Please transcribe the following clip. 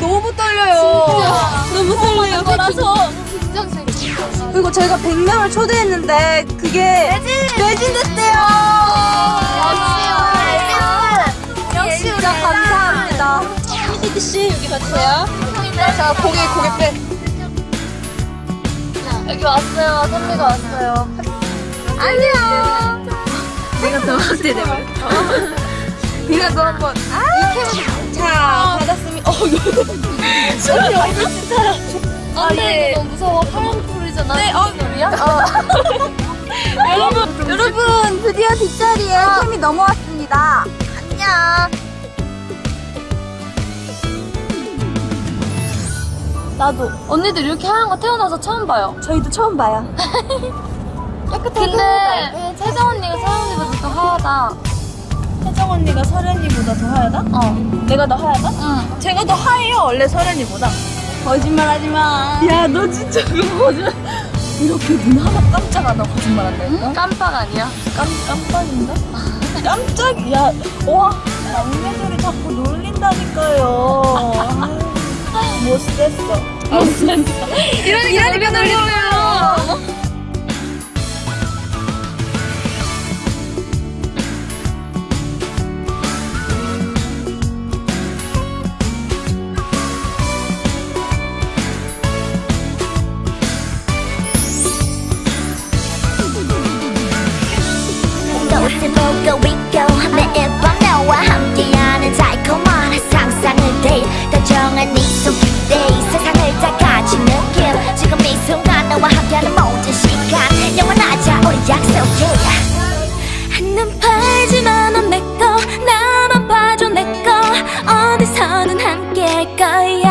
너무 떨려요. 너무 떨려요. 거라서. 그리고 저희가 100명을 초대했는데 그게 매진됐대요. 역시 우리 감사합니다. 희디디 씨 여기 같아요. 자 고개 빼. 여기 왔어요. 선미가 왔어요. 안녕. 내가 더 확대 내버려. 네가 너 한번 자 받았으면 손이 얼굴 진짜. 안돼 이거 너무 무서워. 파란 불이잖아. 네, 놀이야? 여러분 드디어 뒷자리에 캠이 넘어왔습니다. 안녕. 나도. 언니들 이렇게 하얀 거 태어나서 처음 봐요. 저희도 처음 봐요. 근데 세정 언니가 서영 언니보다 더 하얗다. 혜정 언니가 설현이보다 더 하얗다? 내가 더 하얗다? 응. 제가 더 하얘요 원래 설현이보다. 거짓말하지 마. 야 너 진짜 그거 거짓말. 이렇게 눈 하나 깜짝 안 하고 거짓말 한다니까? 깜빡 아니야? 깜빡인가? 깜짝이야. 와 막내들이 자꾸 놀린다니까요. 못 셌어. 이러니까 놀려요. 옷을 보고 있고 매일 밤 너와 함께하는 달콤한 상상을 돼 다정한 네 손길에 세상을 다 가진 느낌 지금 이 순간 너와 함께하는 모든 시간 영원하자 우리 약속해 눈 팔지마 넌 내꺼 나만 봐줘 내꺼 어디서든 함께할 거야